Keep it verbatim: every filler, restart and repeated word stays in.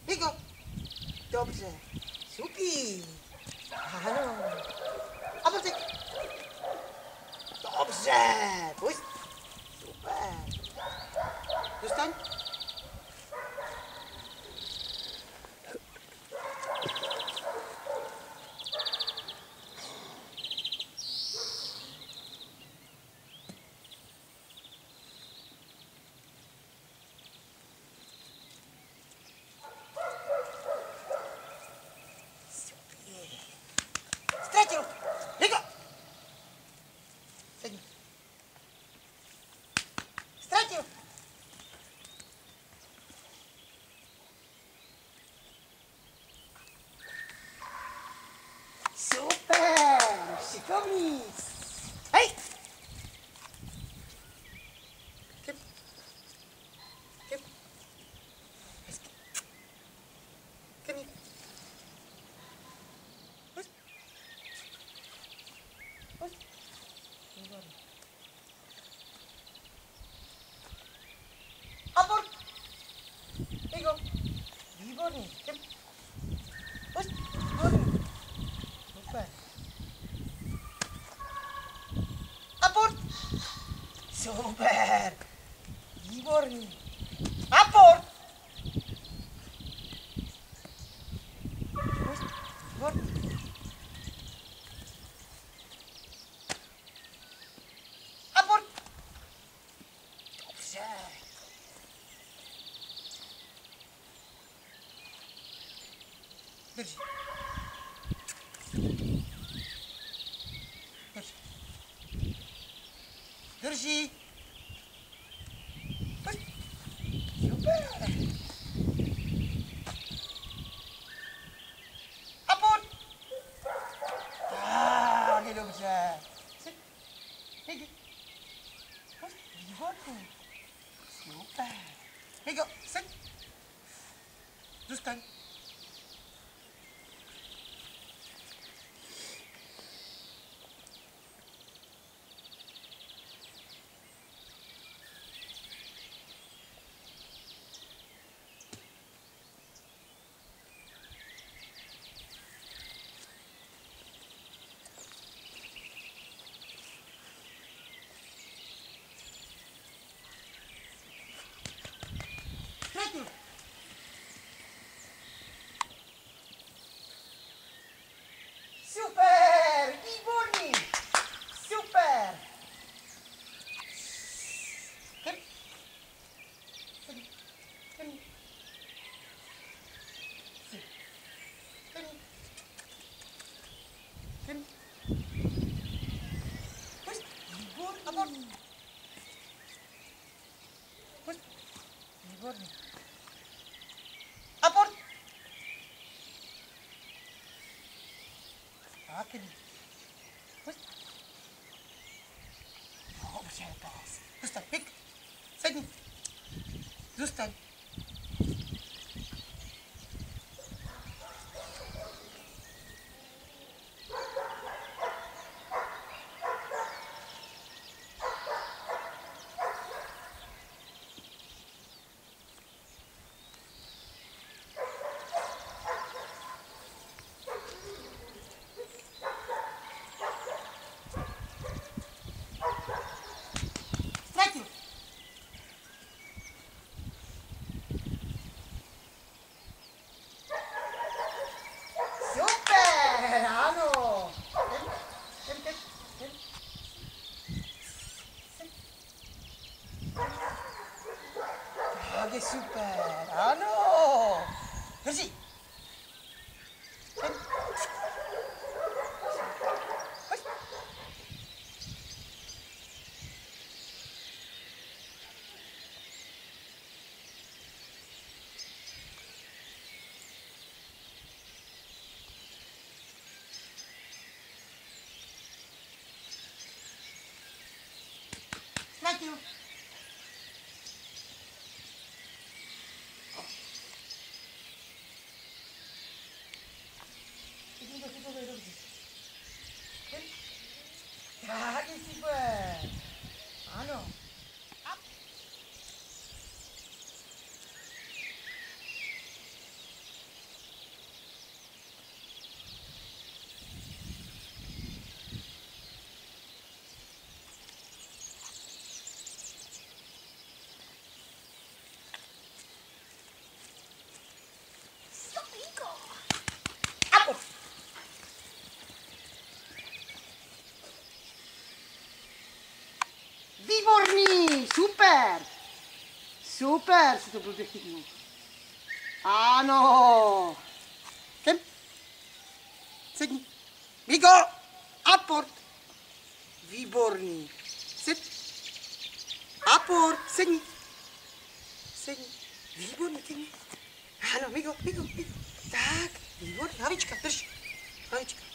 Higo. Dobře. Supí. Ano. A pojď. Dobře. Pojď. Super. Dostaň. Ztratil. Higo. Sedni. Ztratil. Super. Šikovný. Hej. Kip. Kip. Hezky. Kip. Pojď. Pojď. Výborně. A pojď. Higo. Výborný. Kip. Pojď. Výborný. Super. A pojď. Super. Výborný. A pojď. Pojď. Výborný. A pojď. Dobře. Drži. Drži. Drži. Pojď. Super. A pojď. Tak je dobře. Sit. Hejdi. Pojď. Výborný. Super. Higo, sit. Zůstaň. Ztratil. Super, výborný. Super. Kip. Sedni. Sedni. Sedni. Sedni. Sedni. Pojď. Výborný. Pojď. Výborný. A pojď. Tak, jdi. Pojď. Dobře, pás. Zůstaň, pik. Sedni. Zůstaň. Ztratil. Super, ano. Jdem, jdem, jdem, jdem. Tak je super, ano. Drži. Jdem. Pojď. Ztratil. Chytím to, chytím to, je dobře. Tak je super. Ano. A Výborný, super. Super, si to blbě chytnul. Ano. Sem. Sedni. Migo, aport. Výborný. Sedni. Aport, sedni. Sedni. Výborný, sedni. Ano, Migo, Migo, Migo. Tak, výborný, Havička, drž. Havička.